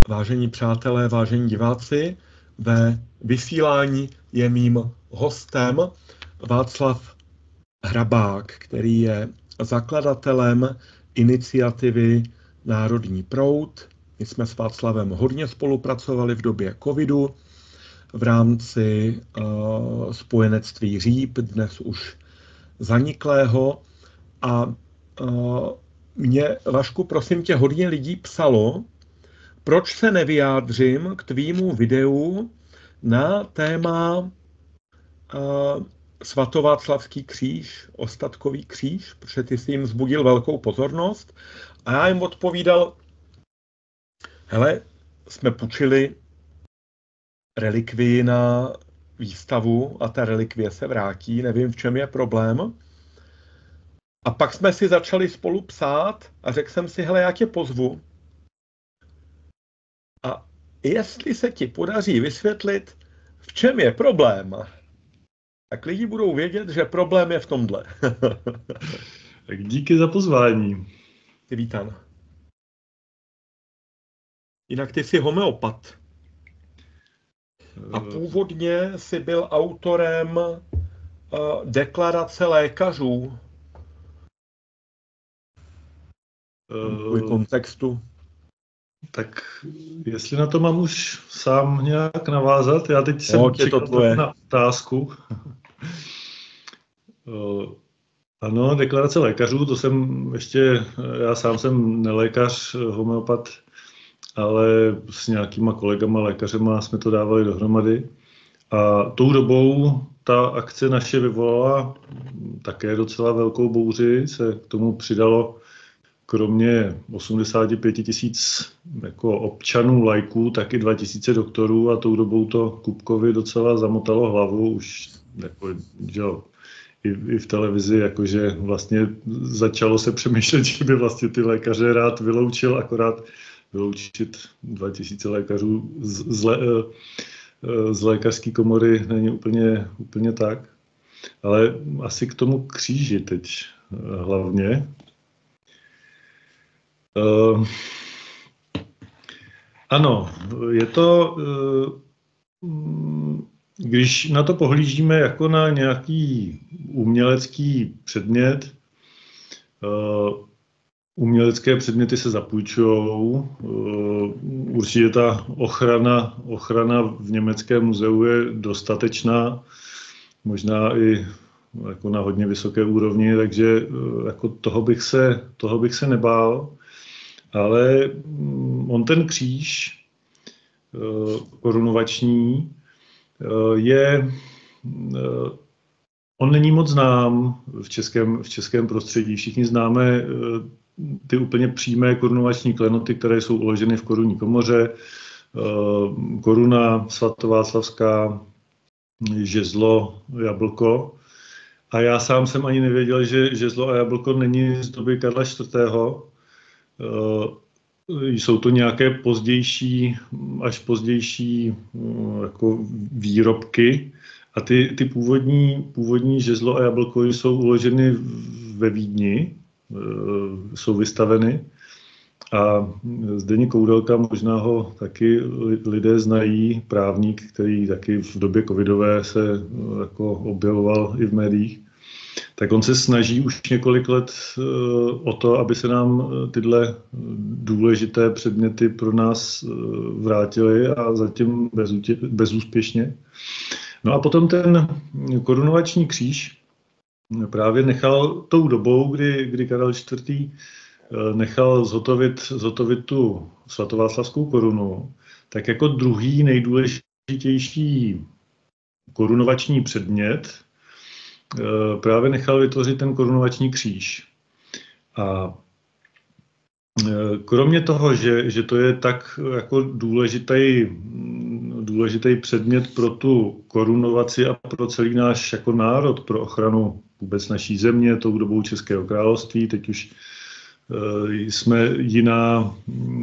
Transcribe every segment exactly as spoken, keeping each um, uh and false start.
Vážení přátelé, vážení diváci, ve vysílání je mým hostem Václav Hrabák, který je zakladatelem iniciativy Národní proud. My jsme s Václavem hodně spolupracovali v době covidu v rámci uh, spojenectví Říp, dnes už zaniklého. A uh, mě, Vašku, prosím tě, hodně lidí psalo, proč se nevyjádřím k tvýmu videu na téma uh, svatováclavský kříž, ostatkový kříž, protože ty jsi jim vzbudil velkou pozornost. A já jim odpovídal, hele, jsme půjčili relikvii na výstavu a ta relikvie se vrátí, nevím, v čem je problém. A pak jsme si začali spolu psát a řekl jsem si, hele, já tě pozvu. A jestli se ti podaří vysvětlit, v čem je problém, tak lidi budou vědět, že problém je v tomhle. Tak díky za pozvání. Ty vítám. Jinak ty jsi homeopat. A původně jsi byl autorem uh, deklarace lékařů. Kvůli uh, kontextu. Tak jestli na to mám už sám nějak navázat, já teď jsem čekal na otázku. uh, ano, deklarace lékařů, to jsem ještě, já sám jsem nelékař, homeopat, ale s nějakýma kolegama lékařema jsme to dávali dohromady. A tou dobou ta akce naše vyvolala také docela velkou bouři, se k tomu přidalo kromě osmdesáti pěti tisíc jako občanů, lajků, taky dva tisíce doktorů a tou dobou to Kupkovi docela zamotalo hlavu, už jako, že jo, i, i v televizi, jakože vlastně začalo se přemýšlet, že by vlastně ty lékaře rád vyloučil, akorát vyloučit dva tisíce lékařů z, z, lé, z lékařské komory není úplně, úplně tak. Ale asi k tomu kříži teď hlavně. Uh, ano, je to, uh, když na to pohlížíme jako na nějaký umělecký předmět, uh, umělecké předměty se zapůjčujou, uh, určitě ta ochrana, ochrana v německém muzeu je dostatečná, možná i jako na hodně vysoké úrovni, takže uh, jako toho bych se, toho bych se nebál. Ale on ten kříž korunovační je, on není moc znám v českém, v českém prostředí. Všichni známe ty úplně přímé korunovační klenoty, které jsou uloženy v korunní komoře. Koruna svatováclavská, žezlo, jablko. A já sám jsem ani nevěděl, že žezlo a jablko není z doby Karla čtvrtého. Uh, jsou to nějaké pozdější, až pozdější uh, jako výrobky a ty, ty původní, původní žezlo a jablko jsou uloženy ve Vídni, uh, jsou vystaveny a Zdeněk Koudelka, možná ho taky lidé znají, právník, který taky v době covidové se uh, jako objevoval i v médiích. Tak on se snaží už několik let o to, aby se nám tyhle důležité předměty pro nás vrátily a zatím bezúspěšně. No a potom ten korunovační kříž právě nechal tou dobou, kdy, kdy Karel čtvrtý nechal zhotovit, zhotovit tu svatováclavskou korunu, tak jako druhý nejdůležitější korunovační předmět právě nechal vytvořit ten korunovační kříž. A kromě toho, že, že to je tak jako důležitý, důležitý předmět pro tu korunovaci a pro celý náš jako národ, pro ochranu vůbec naší země, tou dobou Českého království, teď už uh, jsme jiná,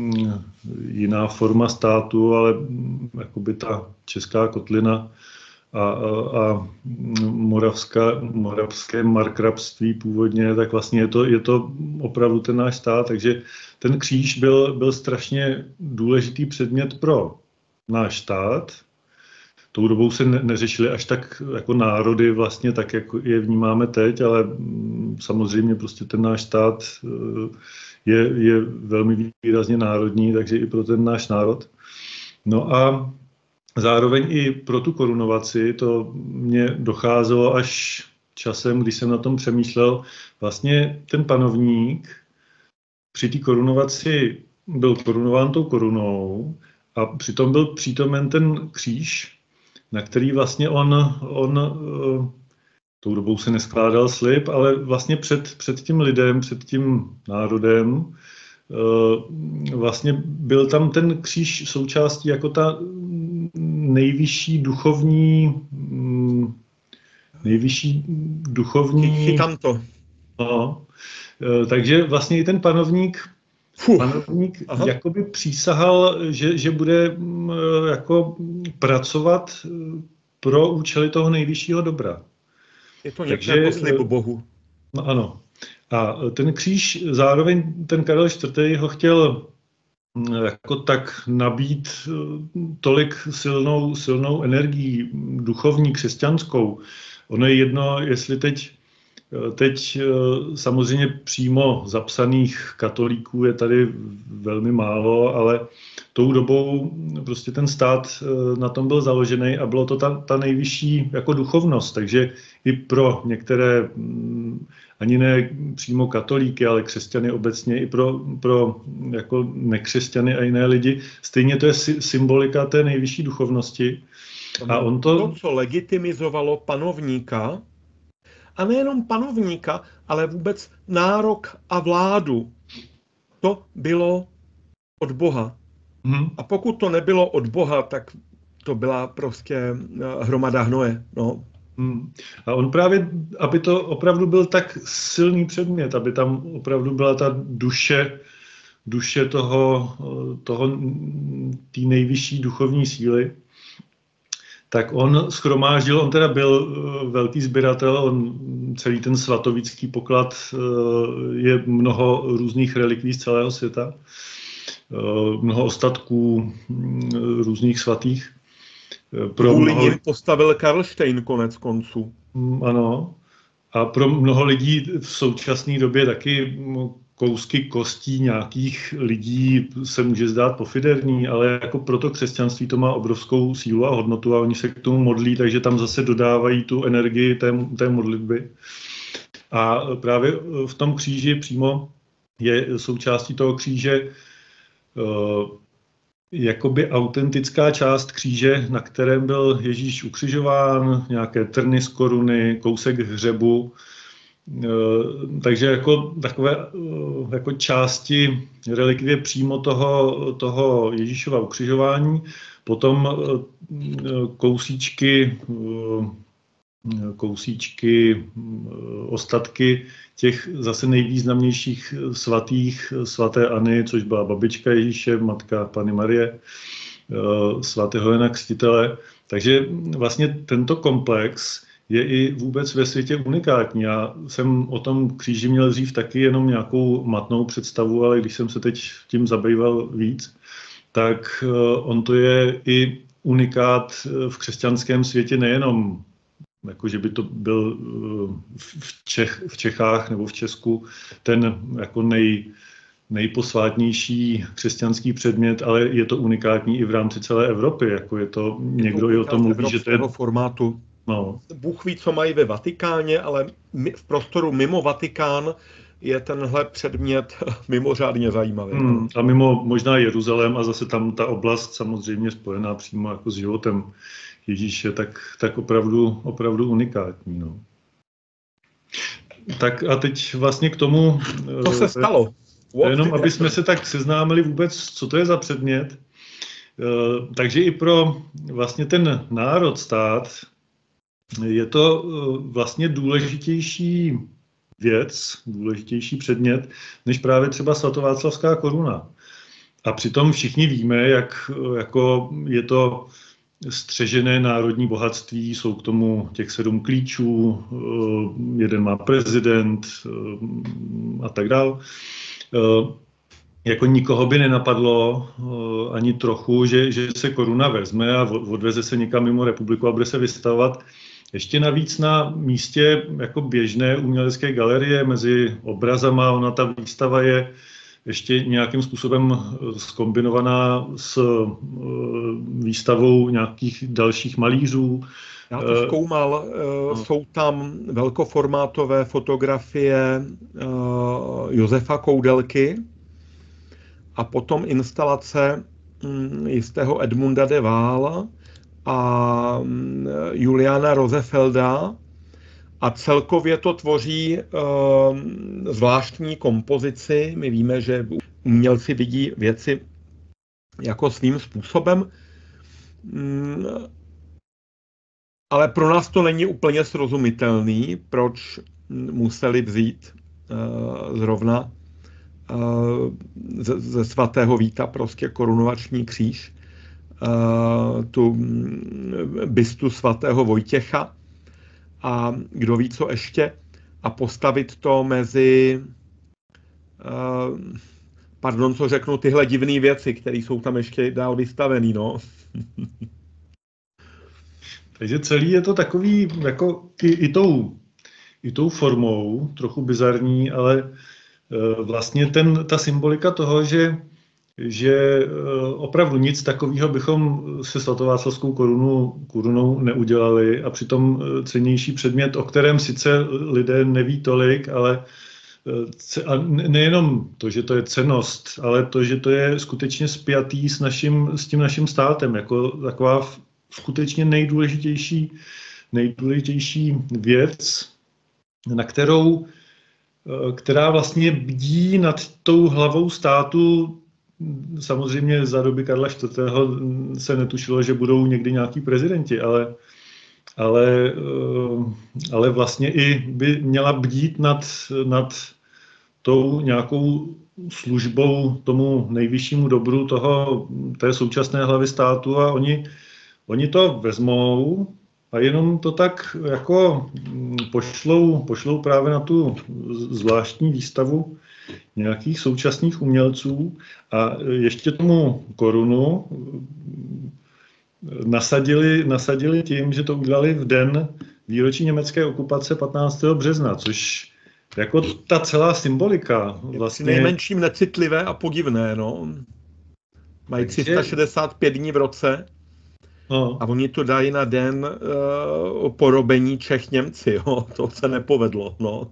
jiná forma státu, ale jakoby ta česká kotlina a, a moravská, moravské markrabství původně, tak vlastně je to, je to opravdu ten náš stát. Takže ten kříž byl, byl strašně důležitý předmět pro náš stát. Tou dobou se ne, neřešily až tak jako národy vlastně tak, jak je vnímáme teď, ale samozřejmě prostě ten náš stát je, je velmi výrazně národní, takže i pro ten náš národ. No a zároveň i pro tu korunovaci, to mě docházelo až časem, když jsem na tom přemýšlel, vlastně ten panovník při té korunovaci byl korunován tou korunou a přitom byl přítomen ten kříž, na který vlastně on, on tou dobou se neskládal slib, ale vlastně před, před tím lidem, před tím národem, vlastně byl tam ten kříž součástí jako ta nejvyšší duchovní, nejvyšší duchovní... Chytám to. No, takže vlastně i ten panovník, Fuh. panovník jakoby přísahal, že, že bude jako pracovat pro účely toho nejvyššího dobra. Je to něco jako slib Bohu. No ano. A ten kříž zároveň ten Karel čtvrtý. ho chtěl jako tak nabít tolik silnou, silnou energií duchovní, křesťanskou. Ono je jedno, jestli teď, teď samozřejmě přímo zapsaných katolíků je tady velmi málo, ale tou dobou prostě ten stát na tom byl založený a bylo to ta, ta nejvyšší jako duchovnost, takže i pro některé ani ne přímo katolíky, ale křesťany obecně, i pro, pro jako nekřesťany a jiné lidi. Stejně to je symbolika té nejvyšší duchovnosti. A on to... to, co legitimizovalo panovníka, a nejenom panovníka, ale vůbec nárok a vládu, to bylo od Boha. Hmm. A pokud to nebylo od Boha, tak to byla prostě hromada hnoje. No. Hmm. A on právě, aby to opravdu byl tak silný předmět, aby tam opravdu byla ta duše, duše toho, toho té nejvyšší duchovní síly, tak on shromáždil, on teda byl velký sběratel, on celý ten svatovický poklad je mnoho různých relikví z celého světa, mnoho ostatků různých svatých. Pro mnoho... postavil Karlštejn konec konců. Ano. A pro mnoho lidí v současné době taky kousky kostí nějakých lidí se může zdát pofiderní, ale jako pro to křesťanství to má obrovskou sílu a hodnotu a oni se k tomu modlí, takže tam zase dodávají tu energii té, té modlitby. A právě v tom kříži přímo je součástí toho kříže jakoby autentická část kříže, na kterém byl Ježíš ukřižován, nějaké trny z koruny, kousek hřebu, takže jako takové jako části relikvie přímo toho, toho Ježíšova ukřižování, potom kousíčky, kousíčky, ostatky těch zase nejvýznamnějších svatých, svaté Anny, což byla babička Ježíše, matka Panny Marie, svatého Jana Křtitele. Takže vlastně tento komplex je i vůbec ve světě unikátní. Já jsem o tom kříži měl dřív taky jenom nějakou matnou představu, ale když jsem se teď tím zabýval víc, tak on to je i unikát v křesťanském světě, nejenom jako, že by to byl v, Čech, v Čechách nebo v Česku ten jako nej, nejposvátnější křesťanský předmět, ale je to unikátní i v rámci celé Evropy. Jako je to, je někdo to i o tom mluví, že to je formátu. No. Bůh ví, co mají ve Vatikáně, ale v prostoru mimo Vatikán je tenhle předmět mimořádně zajímavý. Hmm, a mimo možná Jeruzalém a zase tam ta oblast samozřejmě spojená přímo jako s životem Ježíše, tak, tak opravdu, opravdu unikátní. No. Tak a teď vlastně k tomu... To se stalo. Jenom, aby jsme se tak seznámili vůbec, co to je za předmět. Takže i pro vlastně ten národ, stát, je to vlastně důležitější věc, důležitější předmět, než právě třeba svatováclavská koruna. A přitom všichni víme, jak jako je to střežené národní bohatství, jsou k tomu těch sedm klíčů, jeden má prezident a tak dál. Jako nikoho by nenapadlo ani trochu, že, že se koruna vezme a odveze se někam mimo republiku a bude se vystavovat ještě navíc na místě jako běžné umělecké galerie mezi obrazama. Ona ta výstava je ještě nějakým způsobem zkombinovaná s výstavou nějakých dalších malířů. Já to zkoumal, jsou tam velkoformátové fotografie Josefa Koudelky a potom instalace jistého Edmunda de Waal a Juliana Rosefelda a celkově to tvoří uh, zvláštní kompozici. My víme, že umělci vidí věci jako svým způsobem, mm, ale pro nás to není úplně srozumitelný, proč museli vzít uh, zrovna uh, ze, ze svatého Víta prostě korunovační kříž, uh, tu bystu svatého Vojtěcha a kdo ví, co ještě, a postavit to mezi, uh, pardon, co řeknu, tyhle divné věci, které jsou tam ještě dál vystavený, no. Takže celý je to takový, jako i, i, tou, i tou formou, trochu bizarní, ale uh, vlastně ten, ta symbolika toho, že že opravdu nic takového bychom se svatováclavskou korunu, korunou neudělali a přitom cennější předmět, o kterém sice lidé neví tolik, ale a nejenom to, že to je cennost, ale to, že to je skutečně spjatý s, naším, s tím naším státem, jako taková skutečně nejdůležitější, nejdůležitější věc, na kterou, která vlastně bdí nad tou hlavou státu. Samozřejmě za doby Karla čtvrtého. se netušilo, že budou někdy nějaký prezidenti, ale, ale, ale vlastně i by měla bdít nad, nad tou nějakou službou tomu nejvyššímu dobru toho, té současné hlavy státu a oni, oni to vezmou a jenom to tak jako pošlou, pošlou právě na tu zvláštní výstavu nějakých současných umělců a ještě tomu korunu nasadili, nasadili tím, že to udělali v den výročí německé okupace patnáctého března, což jako ta celá symbolika vlastně... Nejmenším necitlivé a podivné, no. Mají tři sta šedesát pět dní v roce no. A oni to dají na den uh, porobení Čech Němci, jo. To se nepovedlo, no.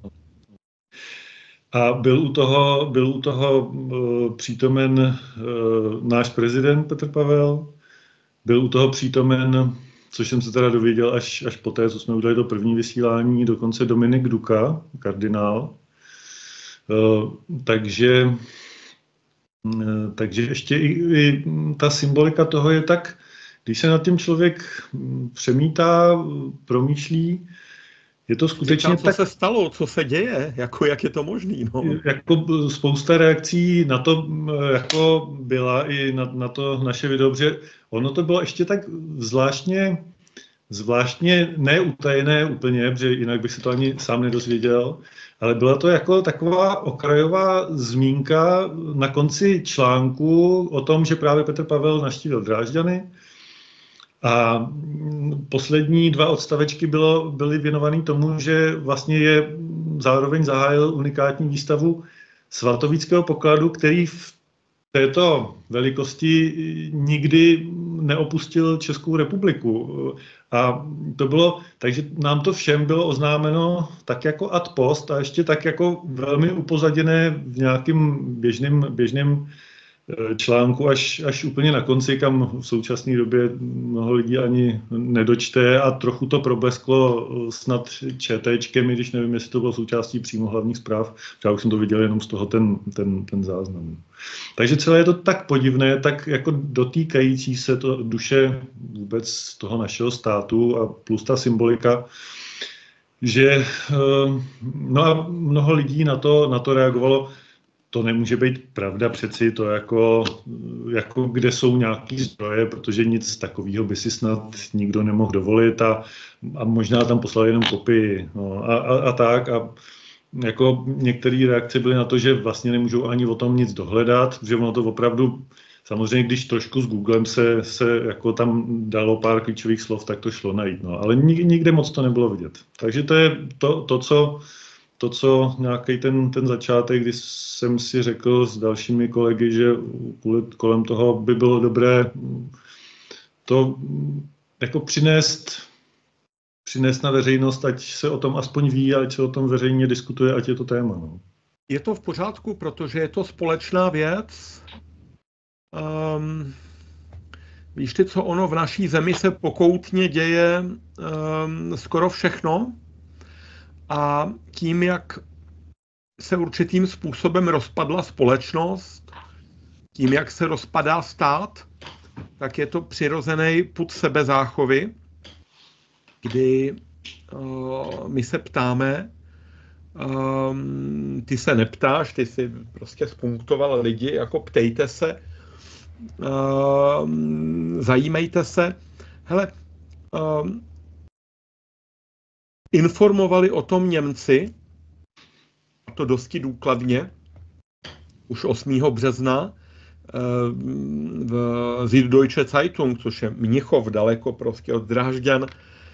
A byl u toho, byl u toho uh, přítomen uh, náš prezident Petr Pavel, byl u toho přítomen, což jsem se teda dověděl až, až poté, co jsme udělali to první vysílání, dokonce Dominik Duka, kardinál. Uh, takže, uh, takže ještě i, i ta symbolika toho je tak, když se nad tím člověk přemítá, promýšlí, je to skutečně Říkám, co tak... se stalo, co se děje, jako jak je to možný, no. Jako spousta reakcí na to jako byla i na, na to naše video, protože ono to bylo ještě tak zvláštně, zvláštně neutajené úplně, protože jinak bych se to ani sám nedozvěděl, ale byla to jako taková okrajová zmínka na konci článku o tom, že právě Petr Pavel navštívil Drážďany. A poslední dva odstavečky bylo, byly věnovaný tomu, že vlastně je zároveň zahájil unikátní výstavu svatovíckého pokladu, který v této velikosti nikdy neopustil Českou republiku. A to bylo, takže nám to všem bylo oznámeno tak jako ad post a ještě tak jako velmi upozaděné v nějakým běžným, běžným článku až, až úplně na konci, kam v současné době mnoho lidí ani nedočte a trochu to problesklo snad ČTčkem, i když nevím, jestli to bylo součástí přímo hlavních zpráv, já už jsem to viděl jenom z toho ten, ten, ten záznam. Takže celé je to tak podivné, tak jako dotýkající se to duše vůbec toho našeho státu a plus ta symbolika, že no a mnoho lidí na to, na to reagovalo. to nemůže být pravda přeci, to jako, jako kde jsou nějaký zdroje, protože nic takového by si snad nikdo nemohl dovolit a, a možná tam poslali jenom kopii, no, a, a, a tak a jako některé reakce byly na to, že vlastně nemůžou ani o tom nic dohledat, že ono to opravdu, samozřejmě když trošku s Googlem se, se jako tam dalo pár klíčových slov, tak to šlo najít, no, ale nikde moc to nebylo vidět. Takže to je to, to co To, co nějaký ten, ten začátek, kdy jsem si řekl s dalšími kolegy, že kolem toho by bylo dobré to jako přinést, přinést na veřejnost, ať se o tom aspoň ví, ať se o tom veřejně diskutuje, ať je to téma. No. Je to v pořádku, protože je to společná věc. Um, víš ty, co ono v naší zemi se pokoutně děje um, skoro všechno. A tím, jak se určitým způsobem rozpadla společnost, tím, jak se rozpadá stát, tak je to přirozený pud sebezáchovy, kdy uh, my se ptáme, um, ty se neptáš, ty si prostě spunktoval lidi, jako ptejte se, uh, zajímejte se. Hele, uh, informovali o tom Němci, a to dosti důkladně, už osmého března v Süddeutsche Zeitung, což je Mnichov, daleko prostě od Drážďan,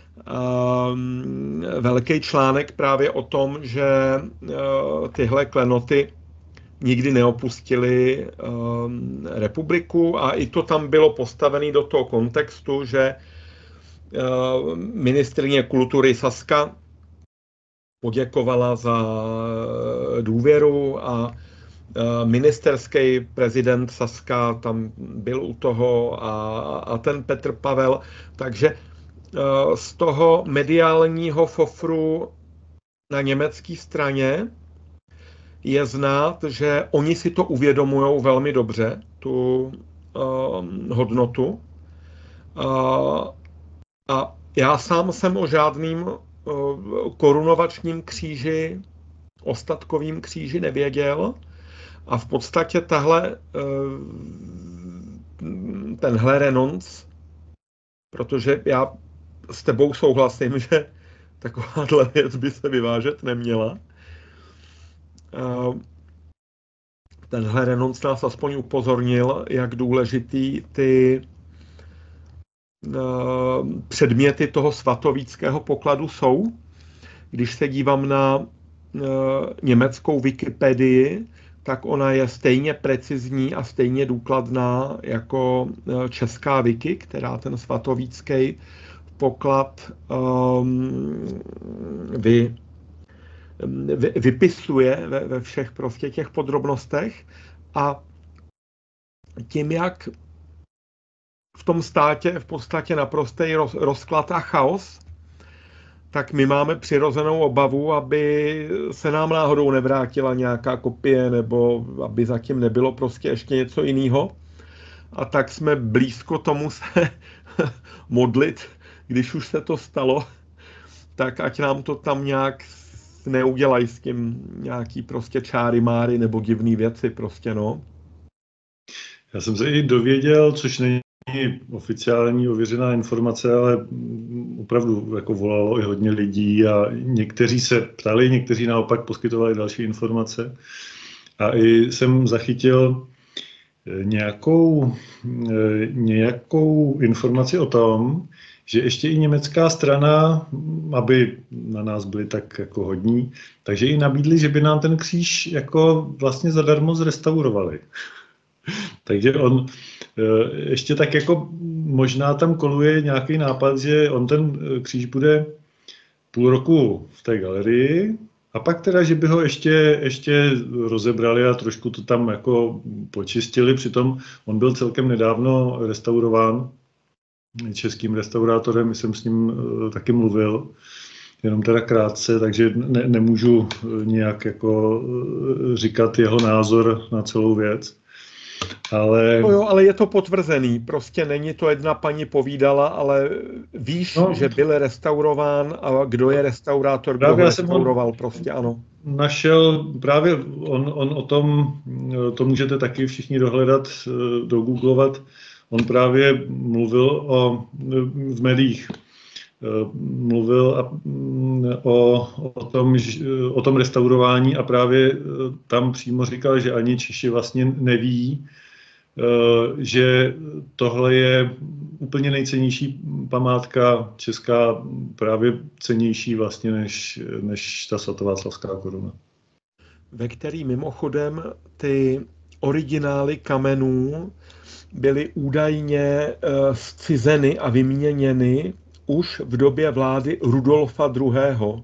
velký článek právě o tom, že tyhle klenoty nikdy neopustili republiku a i to tam bylo postavené do toho kontextu, že ministryně kultury Saska poděkovala za důvěru a ministerský prezident Saska tam byl u toho a, a ten Petr Pavel. Takže z toho mediálního fofru na německé straně je znát, že oni si to uvědomují velmi dobře, tu uh, hodnotu. Uh, A já sám jsem o žádným korunovačním kříži, ostatkovým kříži nevěděl a v podstatě tahle, tenhle renonc, protože já s tebou souhlasím, že takováhle věc by se vyvážet neměla. Tenhle renonc nás aspoň upozornil, jak důležitý ty předměty toho svatovíckého pokladu jsou. Když se dívám na německou Wikipedii, tak ona je stejně precizní a stejně důkladná jako česká wiki, která ten svatovícký poklad um, vy, vy, vypisuje ve, ve všech prostě těch podrobnostech. A tím, jak v tom státě je v podstatě naprostý roz, rozklad a chaos, tak my máme přirozenou obavu, aby se nám náhodou nevrátila nějaká kopie, nebo aby zatím nebylo prostě ještě něco jiného. A tak jsme blízko tomu se modlit, když už se to stalo, tak ať nám to tam nějak neudělají s tím nějaký prostě čáry máry nebo divný věci prostě, no. Já jsem se i dověděl, což není oficiální ověřená informace, ale opravdu jako volalo i hodně lidí a někteří se ptali, někteří naopak poskytovali další informace. A i jsem zachytil nějakou, nějakou informaci o tom, že ještě i německá strana, aby na nás byli tak jako hodní, takže i nabídli, že by nám ten kříž jako vlastně zadarmo zrestaurovali. Takže on ještě tak jako možná tam koluje nějaký nápad, že on ten kříž bude půl roku v té galerii a pak teda, že by ho ještě, ještě rozebrali a trošku to tam jako počistili. Přitom on byl celkem nedávno restaurován českým restaurátorem, jsem s ním taky mluvil, jenom teda krátce, takže ne, nemůžu nějak jako říkat jeho názor na celou věc. Ale... No jo, ale je to potvrzený, prostě není to jedna paní povídala, ale víš, no, že byl restaurován a kdo je restaurátor, kdo ho restauroval, prostě ano. Našel, právě on, on o tom, to můžete taky všichni dohledat, dogooglovat, on právě mluvil o, v médiích, mluvil o, o, tom, o tom restaurování a právě tam přímo říkal, že ani Češi vlastně neví, že tohle je úplně nejcennější památka česká, právě cennější vlastně než, než ta svatováclavská koruna. Ve který mimochodem ty originály kamenů byly údajně zcizeny a vyměněny už v době vlády Rudolfa druhého.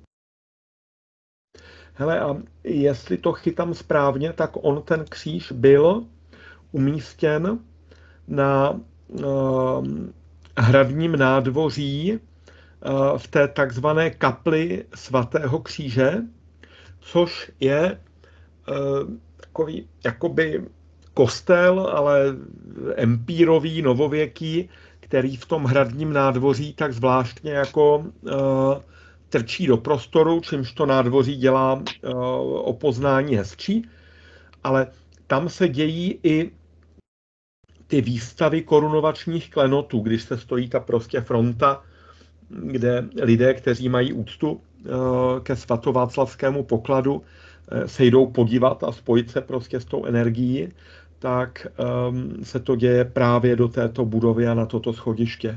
Hele, a jestli to chytám správně, tak on ten kříž byl umístěn na uh, hradním nádvoří uh, v té takzvané kapli svatého kříže, což je uh, takový jakoby kostel, ale empírový, novověký, který v tom hradním nádvoří tak zvláštně jako uh, trčí do prostoru, čímž to nádvoří dělá uh, o poznání hezčí, ale tam se dějí i ty výstavy korunovačních klenotů, když se stojí ta prostě fronta, kde lidé, kteří mají úctu ke svatováclavskému pokladu, se jdou podívat a spojit se prostě s tou energií, tak um, se to děje právě do této budovy a na toto schodiště.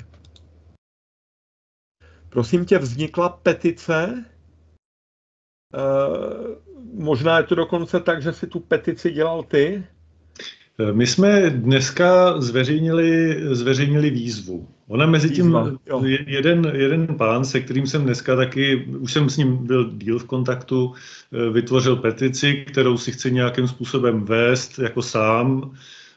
Prosím tě, vznikla petice. Uh, možná je to dokonce tak, že si tu petici dělal ty. My jsme dneska zveřejnili, zveřejnili výzvu. Ona mezi tím jeden, jeden pán, se kterým jsem dneska taky, už jsem s ním byl díl v kontaktu, vytvořil petici, kterou si chce nějakým způsobem vést jako sám.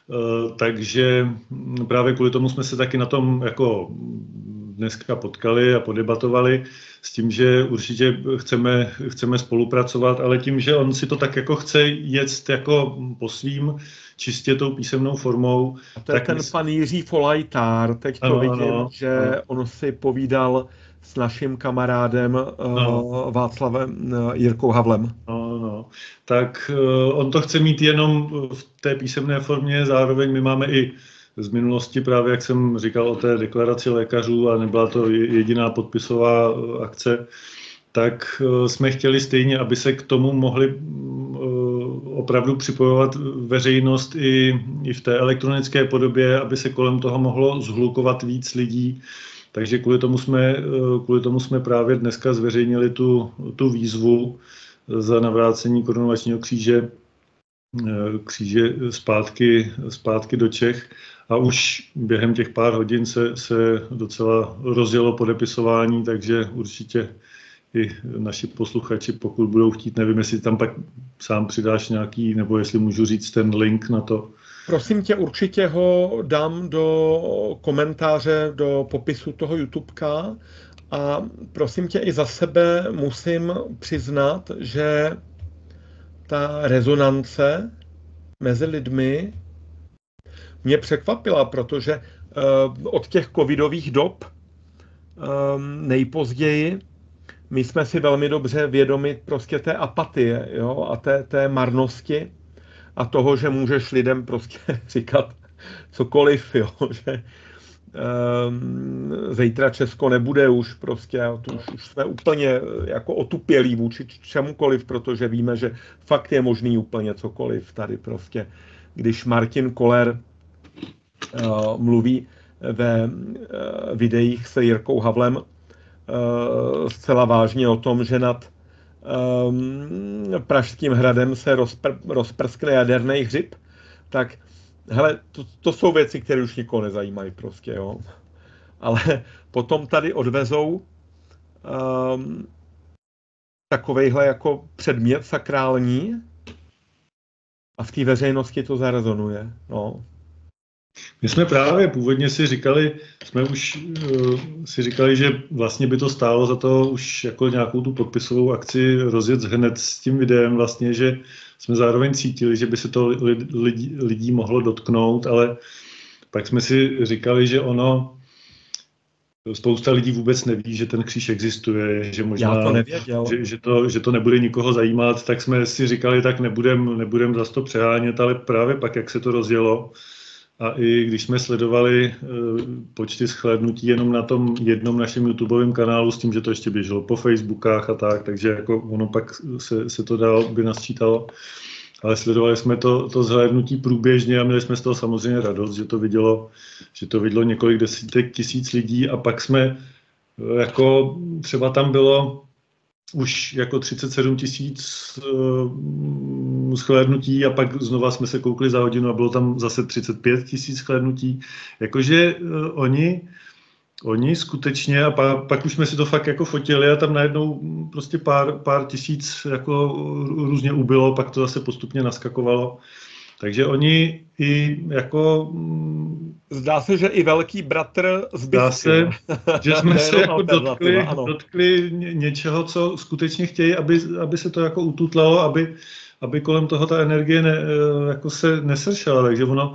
Takže právě kvůli tomu jsme se taky na tom jako dneska potkali a podebatovali s tím, že určitě chceme, chceme spolupracovat, ale tím, že on si to tak jako chce jet jako po svým, čistě tou písemnou formou. A to je tak ten my... pan Jiří Folajtár, teď to ano, vidím, ano, že ano. On si povídal s naším kamarádem ano. Václavem Jirkou Havlem. No, no. Tak on to chce mít jenom v té písemné formě, zároveň my máme i z minulosti právě, jak jsem říkal o té deklaraci lékařů a nebyla to jediná podpisová akce, tak jsme chtěli stejně, aby se k tomu mohli opravdu připojovat veřejnost i, i v té elektronické podobě, aby se kolem toho mohlo zhlukovat víc lidí. Takže kvůli tomu jsme, kvůli tomu jsme právě dneska zveřejnili tu, tu výzvu za navrácení korunovačního kříže, kříže zpátky, zpátky do Čech. A už během těch pár hodin se, se docela rozjelo podepisování, takže určitě i naši posluchači, pokud budou chtít, nevím, jestli tam pak sám přidáš nějaký, nebo jestli můžu říct ten link na to. Prosím tě, určitě ho dám do komentáře, do popisu toho YouTubeka a prosím tě, i za sebe musím přiznat, že ta rezonance mezi lidmi mě překvapila, protože uh, od těch covidových dob um, nejpozději my jsme si velmi dobře vědomi prostě té apatie, jo, a té, té marnosti a toho, že můžeš lidem prostě říkat cokoliv, jo, že um, zítra Česko nebude už prostě, to už, už jsme úplně jako otupělí vůči čemukoliv, protože víme, že fakt je možný úplně cokoliv tady prostě. Když Martin Koller uh, mluví ve uh, videích se Jirkou Havlem uh, zcela vážně o tom, že nad um, Pražským hradem se rozpr- rozprskne jaderný hřib, tak hele, to, to jsou věci, které už nikoho nezajímají prostě, jo. Ale potom tady odvezou um, takovejhle jako předmět sakrální a v té veřejnosti to zarezonuje, no. My jsme právě původně si říkali, jsme už uh, si říkali, že vlastně by to stálo za to už jako nějakou tu podpisovou akci rozjet hned s tím videem vlastně, že jsme zároveň cítili, že by se to lidí, lidí mohlo dotknout, ale pak jsme si říkali, že ono, spousta lidí vůbec neví, že ten kříž existuje, že možná, Já to nevěděl. Že, že, to, že to nebude nikoho zajímat, tak jsme si říkali, tak nebudem, nebudem zas to přehánět, ale právě pak, jak se to rozjelo, a i když jsme sledovali e, počty shlédnutí jenom na tom jednom našem YouTubeovém kanálu, s tím, že to ještě běželo po Facebookách a tak, takže jako ono pak se, se to dál by nasčítalo. Ale sledovali jsme to, to zhlédnutí průběžně a měli jsme z toho samozřejmě radost, že to vidělo, že to vidělo několik desítek tisíc lidí a pak jsme, jako třeba tam bylo už jako třicet sedm tisíc uh, shlédnutí a pak znova jsme se koukli za hodinu a bylo tam zase třicet pět tisíc shlédnutí. Jakože uh, oni, oni skutečně, a pak, pak už jsme si to fakt jako fotili a tam najednou prostě pár, pár tisíc jako různě ubylo, pak to zase postupně naskakovalo. Takže oni i jako... Zdá se, že i velký bratr zbytky. Zdá se, že jsme se jako dotkli, dotkli něčeho, co skutečně chtějí, aby, aby se to jako ututlalo, aby, aby kolem toho ta energie ne, jako se nesršela. Takže ono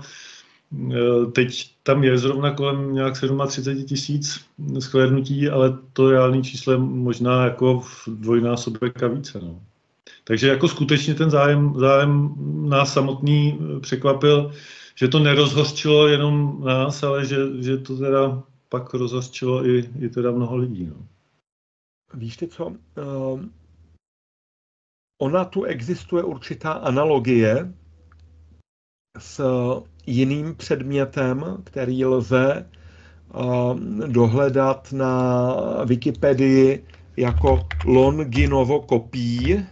teď tam je zrovna kolem nějak třicet sedm tisíc shlédnutí, ale to reálný číslo je možná jako v dvojnásobek a více. No. Takže jako skutečně ten zájem, zájem nás samotný překvapil, že to nerozhořčilo jenom nás, ale že, že to teda pak rozhořčilo i, i teda mnoho lidí. No. Víš ty co? Uh, ona tu existuje určitá analogie s jiným předmětem, který lze uh, dohledat na Wikipedii jako Longinovo kopí.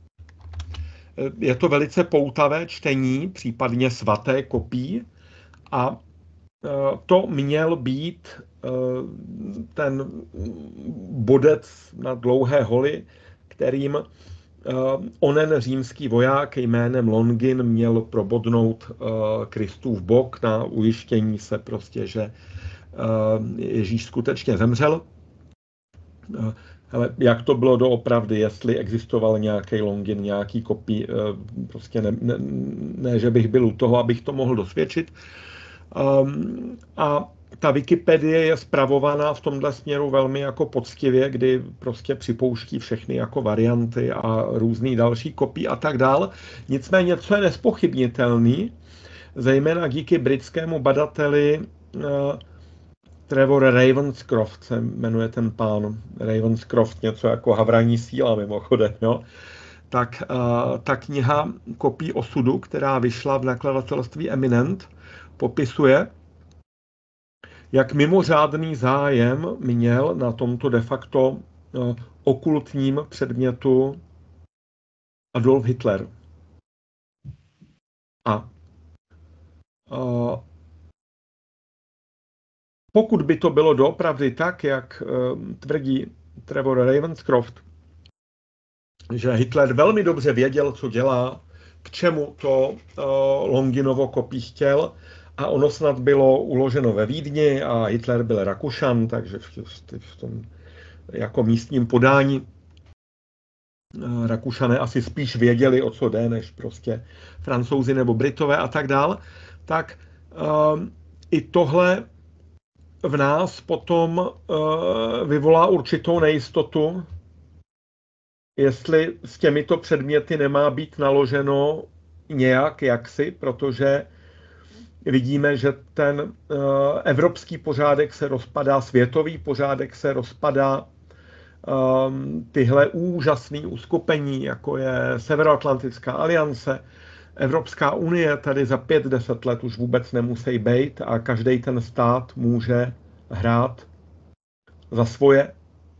Je to velice poutavé čtení, případně svaté kopí. A to měl být ten bodec na dlouhé holy, kterým onen římský voják jménem Longin měl probodnout Kristův bok na ujištění se prostě, že Ježíš skutečně zemřel. Ale jak to bylo doopravdy, jestli existoval nějaký Longin, nějaký kopí, prostě ne, ne, ne, že bych byl u toho, abych to mohl dosvědčit. Um, a ta Wikipedie je spravovaná v tomhle směru velmi jako poctivě, kdy prostě připouští všechny jako varianty a různý další kopí a tak dál. Nicméně, co je nespochybnitelný, zejména díky britskému badateli uh, Trevor Ravenscroft se jmenuje ten pán, Ravenscroft, něco jako Havraní síla mimochodem, jo. Tak uh, ta kniha Kopí osudu, která vyšla v nakladatelství Eminent, popisuje, jak mimořádný zájem měl na tomto de facto uh, okultním předmětu Adolf Hitler. A uh, pokud by to bylo doopravdy tak, jak uh, tvrdí Trevor Ravenscroft, že Hitler velmi dobře věděl, co dělá, k čemu to uh, Longinovo kopí chtěl, a ono snad bylo uloženo ve Vídni a Hitler byl Rakušan, takže v, v tom jako místním podání uh, Rakušané asi spíš věděli, o co jde, než prostě Francouzi nebo Britové a tak dál, tak uh, i tohle v nás potom uh, vyvolá určitou nejistotu, jestli s těmito předměty nemá být naloženo nějak, jaksi, protože vidíme, že ten uh, evropský pořádek se rozpadá, světový pořádek se rozpadá, um, tyhle úžasné uskupení, jako je Severoatlantická aliance, Evropská unie, tady za pět, deset let už vůbec nemusí být a každý ten stát může hrát za svoje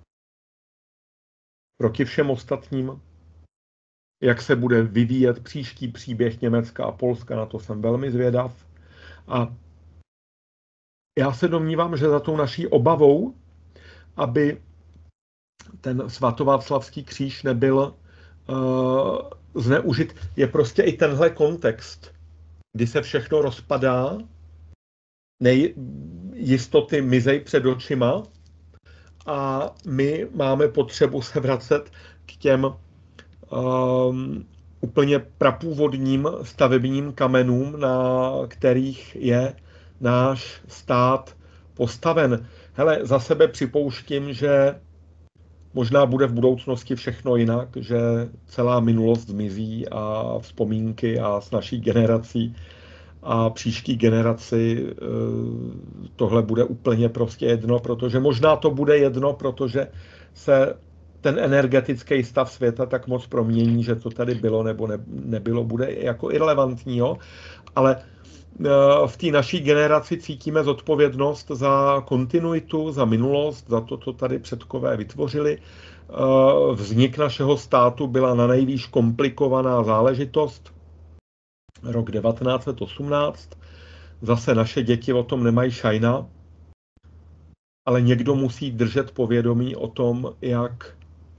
proti všem ostatním. Jak se bude vyvíjet příští příběh Německa a Polska, na to jsem velmi zvědav. A já se domnívám, že za tou naší obavou, aby ten svatováclavský kříž nebyl uh, zneužit, je prostě i tenhle kontext, kdy se všechno rozpadá nejistoty mizej před očima a my máme potřebu se vracet k těm um, úplně prapůvodním stavebním kamenům, na kterých je náš stát postaven. Hele, za sebe připouštím, že možná bude v budoucnosti všechno jinak, že celá minulost zmizí a vzpomínky a s naší generací a příští generaci tohle bude úplně prostě jedno, protože možná to bude jedno, protože se ten energetický stav světa tak moc promění, že to tady bylo nebo ne, nebylo, bude jako irrelevantní, jo? Ale v té naší generaci cítíme zodpovědnost za kontinuitu, za minulost, za to, co tady předkové vytvořili. Vznik našeho státu byla na nejvýš komplikovaná záležitost. Rok devatenáct set osmnáct. Zase naše děti o tom nemají šajna, ale někdo musí držet povědomí o tom, jak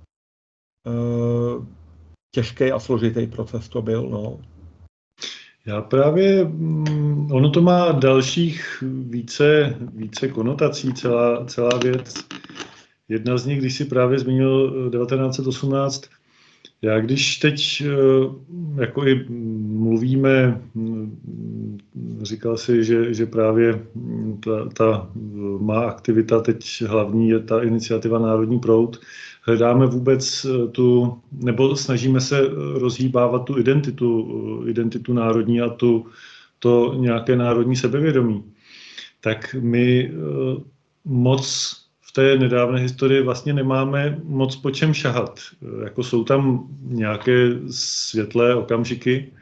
uh, těžký a složitý proces to byl. No. Já právě, ono to má dalších více, více konotací, celá, celá věc. Jedna z nich, když si právě zmínil devatenáct set osmnáct, já když teď jako i mluvíme, říkal si, že, že právě ta, ta má aktivita teď hlavní je ta iniciativa Národní proud, hledáme vůbec tu, nebo snažíme se rozhýbávat tu identitu, identitu národní a tu, to nějaké národní sebevědomí. Tak my moc v té nedávné historii vlastně nemáme moc po čem šahat. Jako jsou tam nějaké světlé okamžiky,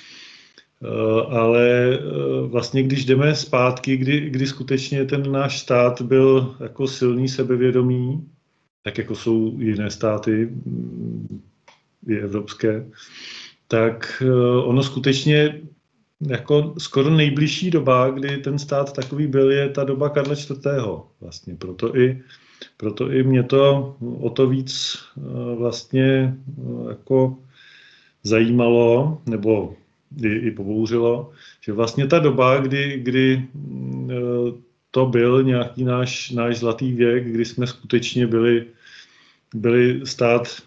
ale vlastně když jdeme zpátky, kdy, kdy skutečně ten náš stát byl jako silný sebevědomí, tak jako jsou jiné státy, i evropské, tak ono skutečně jako skoro nejbližší doba, kdy ten stát takový byl, je ta doba Karla čtvrtého. Vlastně proto i, proto i mě to o to víc vlastně jako zajímalo, nebo i, i pobouřilo, že vlastně ta doba, kdy, kdy to byl nějaký náš, náš zlatý věk, kdy jsme skutečně byli, byli stát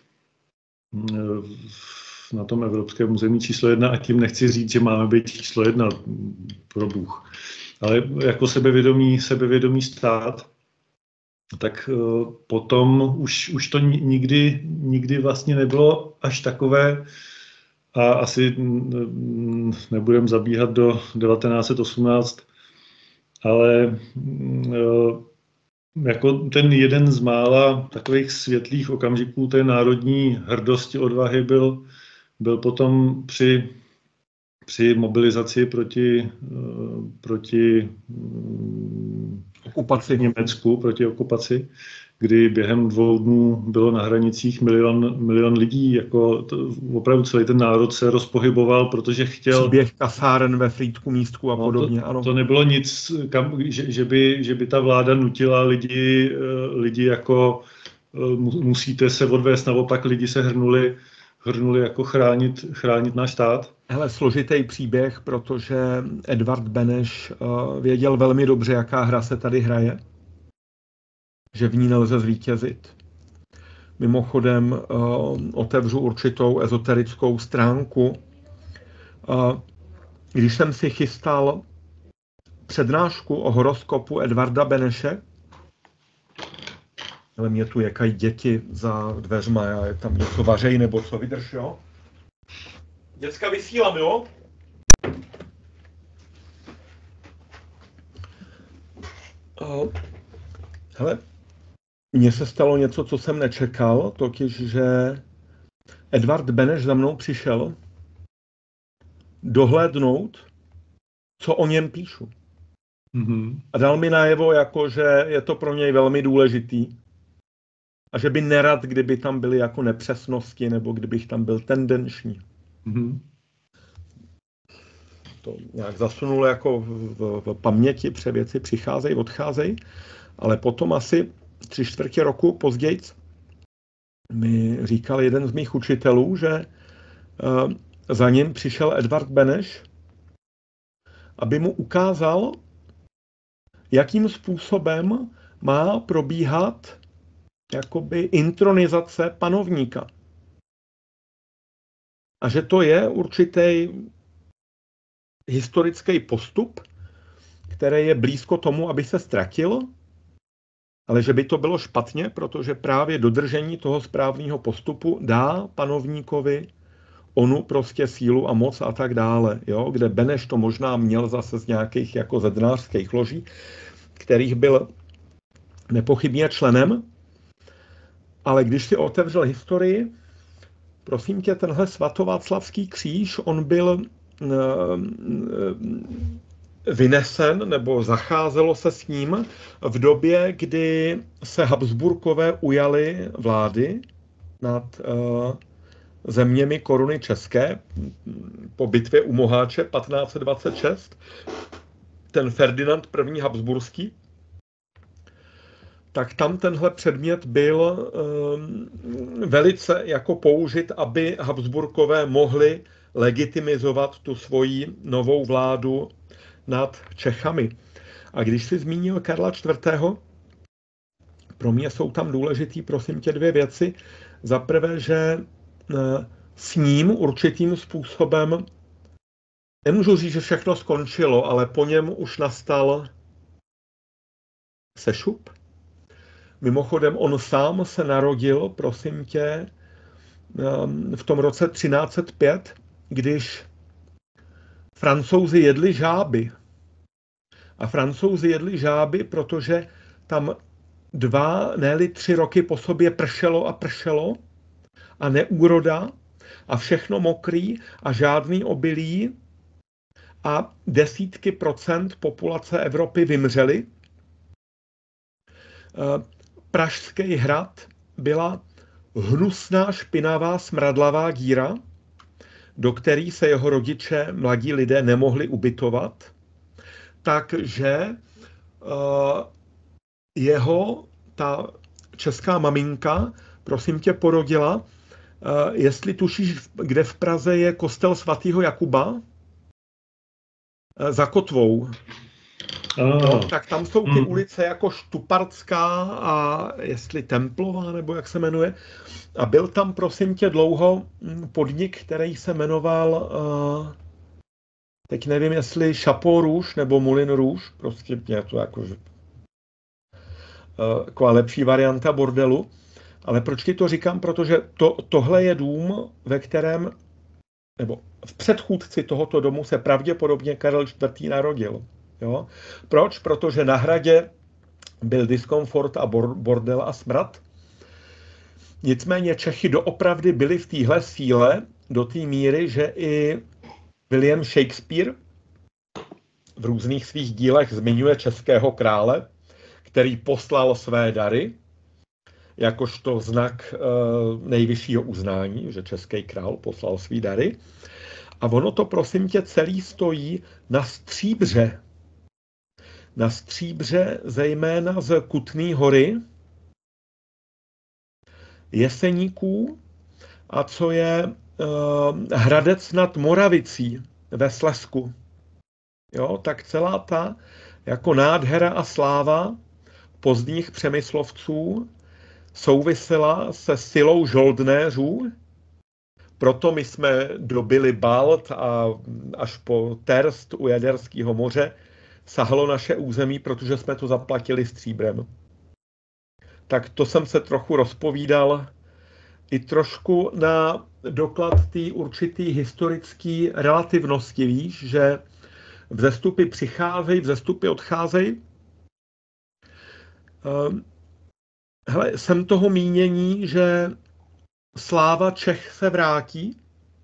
na tom evropském území číslo jedna, a tím nechci říct, že máme být číslo jedna, pro Bůh, ale jako sebevědomý, sebevědomý stát, tak potom už, už to nikdy, nikdy vlastně nebylo až takové, a asi nebudem zabíhat do devatenáct set osmnáct, ale jako ten jeden z mála takových světlých okamžiků té národní hrdosti, odvahy byl, byl potom při, při mobilizaci proti, proti okupaci Německu, proti okupaci, kdy během dvou dnů bylo na hranicích milion, milion lidí, jako to, opravdu celý ten národ se rozpohyboval, protože chtěl... Příběh kasáren ve Frýdku místku a no, podobně, to, ano. To nebylo nic, kam, že, že, by, že by ta vláda nutila lidi, lidi jako musíte se odvést, naopak lidi se hrnuli, hrnuli jako chránit, chránit náš stát. Hele, složitý příběh, protože Edvard Beneš věděl velmi dobře, jaká hra se tady hraje, že v ní nelze zvítězit. Mimochodem uh, otevřu určitou ezoterickou stránku. Uh, když jsem si chystal přednášku o horoskopu Edvarda Beneše, ale mě tu jekají děti za dveřma, já je tam něco vařej nebo co, vydrž, jo? Děcka, vysílám, jo? Uh, hele, mně se stalo něco, co jsem nečekal, totiž, že Edvard Beneš za mnou přišel dohlédnout, co o něm píšu. Mm-hmm. A dal mi najevo, jako, že je to pro něj velmi důležitý a že by nerad, kdyby tam byly jako nepřesnosti nebo kdybych tam byl tendenční. Mm-hmm. To nějak zasunulo jako v, v, v paměti, pře věci přicházejí, odcházejí, ale potom asi tři čtvrtě roku později mi říkal jeden z mých učitelů, že uh, za ním přišel Edvard Beneš, aby mu ukázal, jakým způsobem má probíhat jakoby intronizace panovníka. A že to je určitý historický postup, který je blízko tomu, aby se ztratil, ale že by to bylo špatně, protože právě dodržení toho správného postupu dá panovníkovi onu prostě sílu a moc a tak dále, jo? Kde Beneš to možná měl zase z nějakých jako zednářských loží, kterých byl nepochybně členem, ale když si otevřel historii, prosím tě, tenhle svatováclavský kříž, on byl vynesen nebo zacházelo se s ním v době, kdy se Habsburkové ujali vlády nad uh, zeměmi koruny české po bitvě u Moháče patnáct set dvacet šest. Ten Ferdinand první Habsburský, tak tam tenhle předmět byl um, velice jako použit, aby Habsburkové mohli legitimizovat tu svoji novou vládu nad Čechami. A když si zmínil Karla čtvrtého. Pro mě jsou tam důležitý, prosím tě, dvě věci. Za prvé, že s ním určitým způsobem, nemůžu říct, že všechno skončilo, ale po něm už nastal sešup. Mimochodem, on sám se narodil, prosím tě, v tom roce třináct set pět, když Francouzi jedli žáby. A Francouzi jedli žáby, protože tam dva, ne-li tři roky po sobě pršelo a pršelo a neúroda a všechno mokrý a žádný obilí a desítky procent populace Evropy vymřely. Pražský hrad byla hnusná, špinavá, smradlavá díra, do které se jeho rodiče, mladí lidé, nemohli ubytovat. Takže jeho, ta česká maminka, prosím tě, porodila, jestli tušíš, kde v Praze je kostel svatého Jakuba? Za Kotvou. Oh. No, tak tam jsou ty mm. ulice jako Štupartská a jestli Templová, nebo jak se jmenuje. A byl tam, prosím tě, dlouho podnik, který se jmenoval, uh, teď nevím, jestli Chapeau Rouge nebo Moulin Rouge, prostě je to jako, uh, jako lepší varianta bordelu. Ale proč ti to říkám? Protože to, tohle je dům, ve kterém, nebo v předchůdci tohoto domu se pravděpodobně Karel čtvrtý. narodil. Jo? Proč? Protože na hradě byl diskomfort a bordel a smrad. Nicméně Čechy doopravdy byli v téhle síle do té míry, že i William Shakespeare v různých svých dílech zmiňuje českého krále, který poslal své dary, jakožto znak uh, nejvyššího uznání, že český král poslal svý dary. A ono to, prosím tě, celý stojí na stříbře. Na stříbře zejména z Kutné Hory, Jeseníků a co je uh, Hradec nad Moravicí ve Slezsku. Jo, tak celá ta jako nádhera a sláva pozdních Přemyslovců souvisela se silou žoldnéřů, proto my jsme dobili Balt a až po Terst u Jaderského moře sahalo naše území, protože jsme to zaplatili stříbrem. Tak to jsem se trochu rozpovídal i trošku na doklad té určitý historické relativnosti, víš, že vzestupy přicházejí, vzestupy odcházejí. Hele, jsem toho mínění, že sláva Čech se vrátí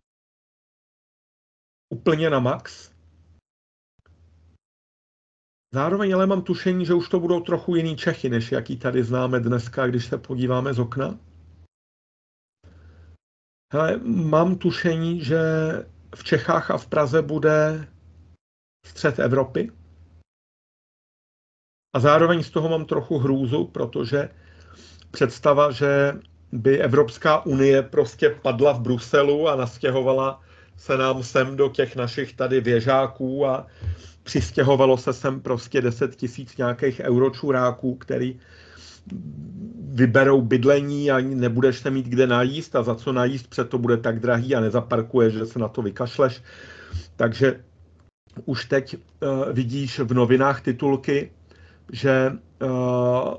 úplně na max. Zároveň ale mám tušení, že už to budou trochu jiný Čechy, než jaký tady známe dneska, když se podíváme z okna. Hele, mám tušení, že v Čechách a v Praze bude střed Evropy. A zároveň z toho mám trochu hrůzu, protože představa, že by Evropská unie prostě padla v Bruselu a nastěhovala se nám sem do těch našich tady věžáků a přistěhovalo se sem prostě deset tisíc nějakých euročuráků, který vyberou bydlení a nebudeš se mít kde najíst a za co najíst, před to bude tak drahý a nezaparkuješ, že se na to vykašleš. Takže už teď uh, vidíš v novinách titulky, že uh,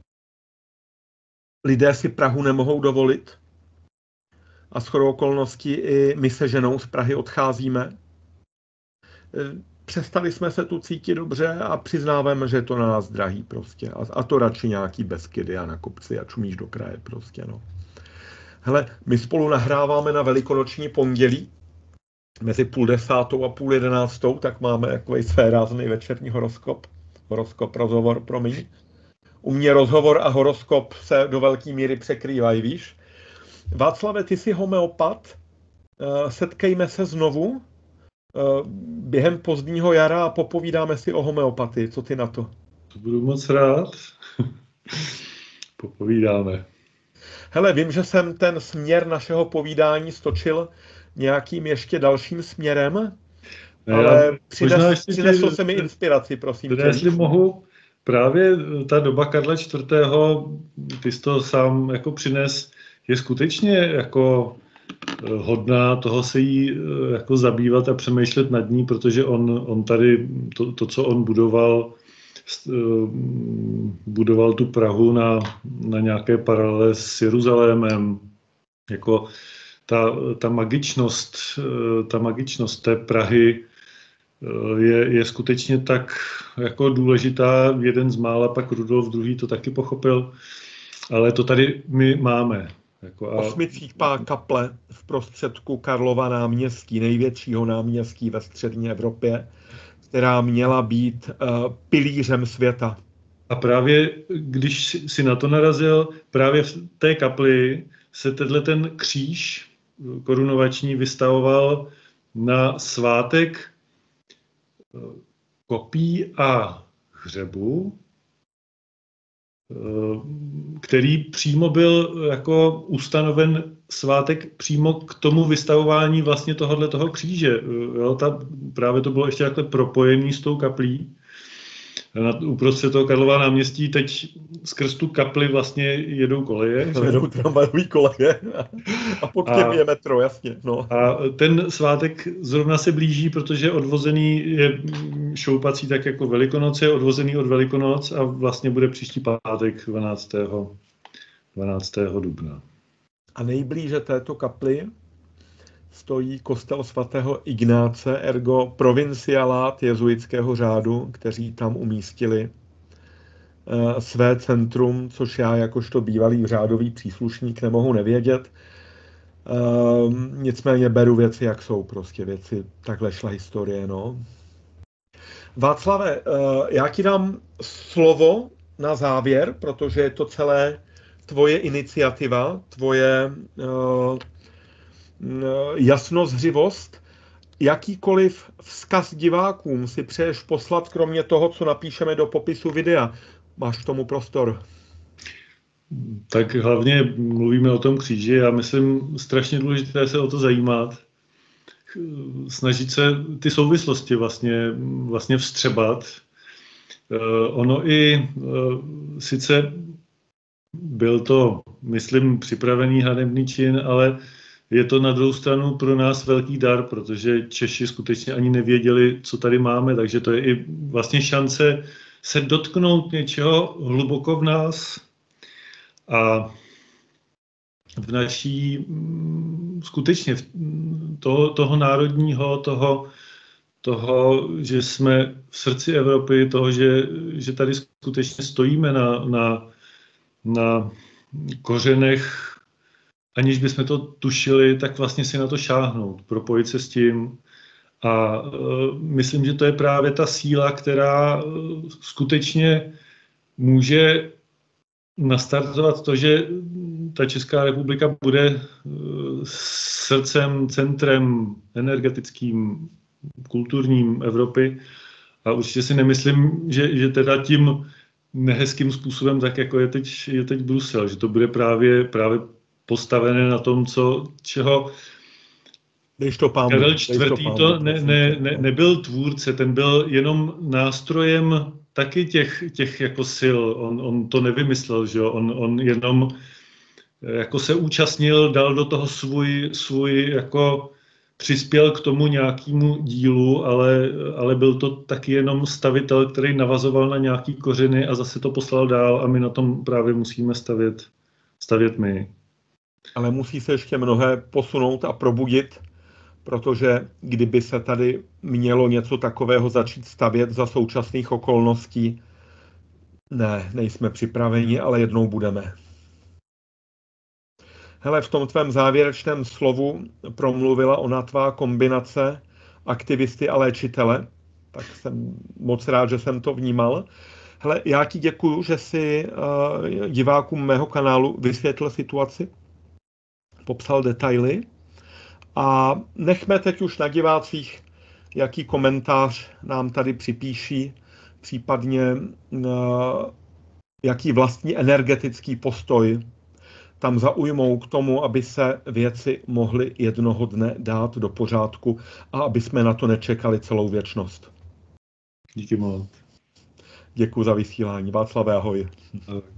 lidé si Prahu nemohou dovolit a shodou okolností i my se ženou z Prahy odcházíme. Přestali jsme se tu cítit dobře a přiznáváme, že je to na nás drahý prostě. A, a to radši nějaký Beskydy a na kopci a čumíš do kraje prostě, no. Hele, my spolu nahráváme na velikonoční pondělí mezi půl desátou a půl jedenáctou, tak máme takový svérázný večerní horoskop. Horoskop, rozhovor, promiň. U mě rozhovor a horoskop se do velké míry překrývají, víš. Václave, ty jsi homeopat, setkejme se znovu během pozdního jara a popovídáme si o homeopatii. Co ty na to? To budu moc rád. Popovídáme. Hele, vím, že jsem ten směr našeho povídání stočil nějakým ještě dalším směrem, ne, ale přines, přinesl se mi inspiraci, prosím. Teda, jestli mohu, právě ta doba Karla čtvrtého. Ty jsi to sám jako přines, je skutečně jako hodná toho se jí jako zabývat a přemýšlet nad ní, protože on, on tady, to, to, co on budoval, budoval tu Prahu na, na nějaké paralele s Jeruzalémem. Jako ta, ta magičnost, ta magičnost té Prahy je, je skutečně tak jako důležitá. Jeden z mála, pak Rudolf druhý to taky pochopil, ale to tady my máme. Jako a... Osmicípá kaple v prostředku Karlova náměstí, největšího náměstí ve střední Evropě, která měla být uh, pilířem světa. A právě, když si na to narazil, právě v té kapli se tenhle ten kříž korunovační vystavoval na svátek kopí a hřebu, který přímo byl jako ustanoven svátek přímo k tomu vystavování vlastně tohohle toho kříže. Jo, ta, právě to bylo ještě takhle propojený s tou kaplí. Na, uprostřed toho Karlova náměstí teď skrz tu kapli vlastně jedou koleje. Jedou tramvajové koleje a pod těm je metro, jasně. No. A ten svátek zrovna se blíží, protože odvozený je šoupací tak jako Velikonoce, odvozený od Velikonoc a vlastně bude příští pátek dvanáctého dubna. A nejblíže této kapli stojí kostel svatého Ignáce, ergo provincialát jezuitského řádu, kteří tam umístili uh, své centrum, což já jakožto bývalý řádový příslušník nemohu nevědět. Uh, nicméně beru věci, jak jsou, prostě věci, takhle šla historie, no. Václave, uh, já ti dám slovo na závěr, protože je to celé tvoje iniciativa, tvoje uh, jasnozřivost. Jakýkoliv vzkaz divákům si přeješ poslat, kromě toho, co napíšeme do popisu videa? Máš k tomu prostor. Tak hlavně mluvíme o tom kříži. Já myslím, strašně důležité se o to zajímat. Snažit se ty souvislosti vlastně, vlastně vstřebat. Ono i sice byl to, myslím, připravený hanebný čin, ale je to na druhou stranu pro nás velký dar, protože Češi skutečně ani nevěděli, co tady máme, takže to je i vlastně šance se dotknout něčeho hluboko v nás a v naší, skutečně toho, toho národního, toho, toho, že jsme v srdci Evropy, toho, že, že tady skutečně stojíme na, na, na kořenech, aniž bychom to tušili, tak vlastně si na to šáhnout, propojit se s tím. A uh, myslím, že to je právě ta síla, která uh, skutečně může nastartovat to, že ta Česká republika bude uh, srdcem, centrem energetickým, kulturním Evropy. A určitě si nemyslím, že, že teda tím nehezkým způsobem, tak jako je teď, je teď Brusel, že to bude právě, právě postavené na tom, co, čeho Dejš to pámu. Karel čtvrtý to ne, ne, ne, Karel čtvrtý to ne, ne, ne, nebyl tvůrce, ten byl jenom nástrojem taky těch, těch jako sil. On, on to nevymyslel, že jo? On, on jenom jako se účastnil, dal do toho svůj, svůj jako přispěl k tomu nějakému dílu, ale, ale byl to taky jenom stavitel, který navazoval na nějaký kořeny a zase to poslal dál a my na tom právě musíme stavět, stavět my. Ale musí se ještě mnohé posunout a probudit, protože kdyby se tady mělo něco takového začít stavět za současných okolností, ne, nejsme připraveni, ale jednou budeme. Hele, v tom tvém závěrečném slovu promluvila ona tvá kombinace aktivisty a léčitele, tak jsem moc rád, že jsem to vnímal. Hele, já ti děkuju, že jsi uh, divákům mého kanálu vysvětlil situaci, popsal detaily a nechme teď už na divácích, jaký komentář nám tady připíší, případně uh, jaký vlastní energetický postoj tam zaujmou k tomu, aby se věci mohly jednoho dne dát do pořádku a aby jsme na to nečekali celou věčnost. Díky moc. Děkuji za vysílání. Václavé, ahoj. ahoj.